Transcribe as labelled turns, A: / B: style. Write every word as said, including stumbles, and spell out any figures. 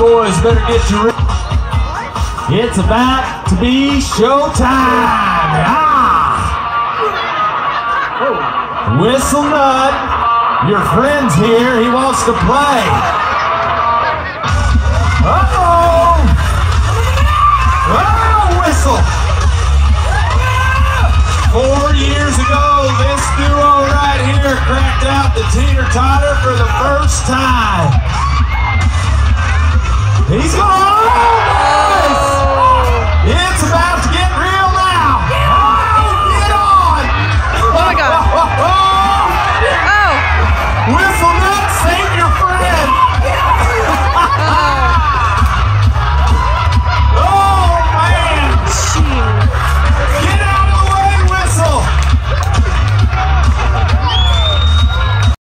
A: boys better get your... It's about to be showtime. Ah! Whistle Nut, your friend's here. He wants to play. Uh-oh! Oh, Whistle! Four years ago, this duo right here cracked out the teeter totter for the first time. He's gone!